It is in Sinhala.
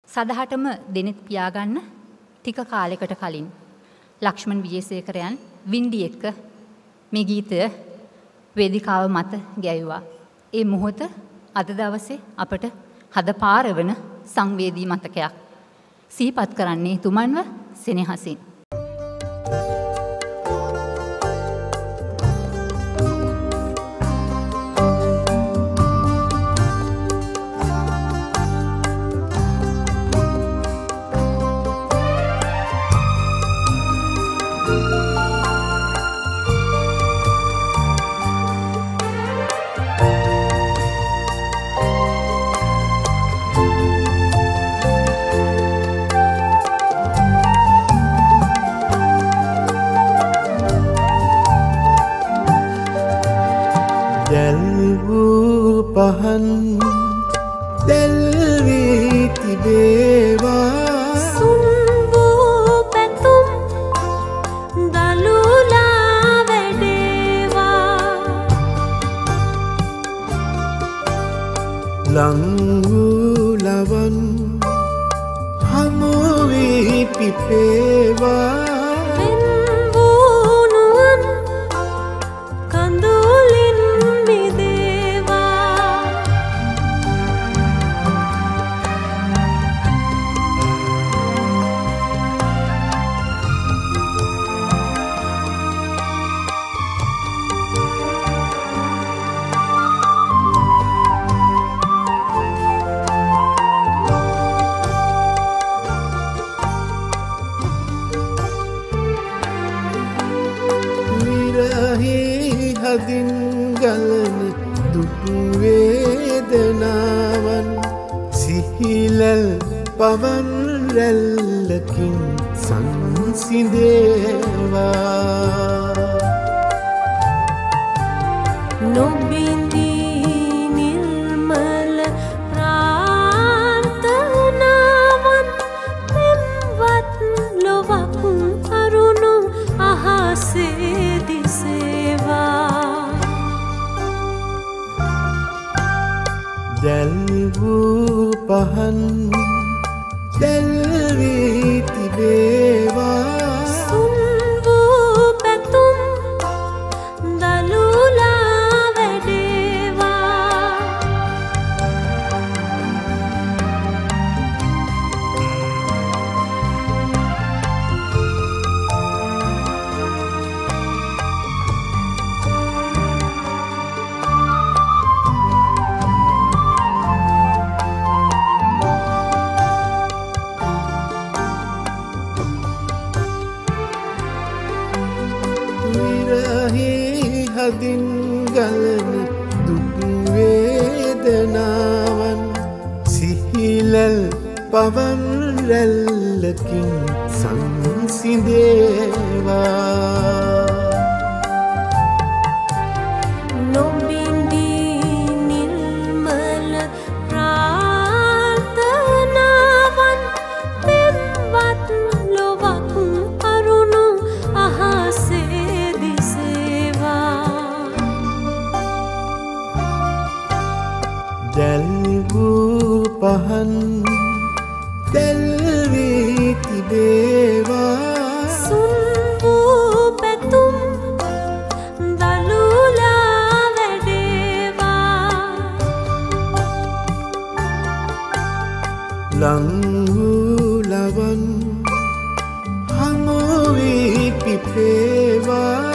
සදහටම දෙනෙත් පියාගන්න ටික කාලයකට කලින් ලක්ෂ්මන් විජේසේකරයන් වින්ඩි එක්ක මේ ගීතය වේදිකාව මත ගැයුවා. ඒ මොහොත අද දවසේ අපට හදපාරවන සංවේදී මතකයක්. සිහිපත් කරන්නේ තුමන්ව සෙනෙහසින්. පහන් දැල්වී තිබේවා සුන් වූ පැතුම් දලුලා වැඩේවා ලං වූ ලවන් හමු වී පිපේවා හදින් ගලන දුටු වේදනාවන් සිහිලල් පවන් රැල්ලකින් සංසිඳේවා නොබිඳී නිර්මල ප්‍රාර්ථනාවන් පෙම්වත් ලොවක් කරුණු අහසේ දිසේවා දැල් වූ පහන් දැල්වී තිබේවා සුන් වූ පැතුම් දලුලා වැඩේවා හදින් ගලන දුටු වේදනාවන් සිහිලල් පවන් රැල්ලකින් සංසිඳේවා නොබිඳී නිර්මල ප්‍රාර්ථනාවන් පෙම්වත් ලොවක් කරුණු අහසේ දැල් වූ පහන් දැල්වී තිබේවා සුන් වූ පැතුම් දලුලා වැඩේවා ලං වූ ලවන් හමු වී පිපේවා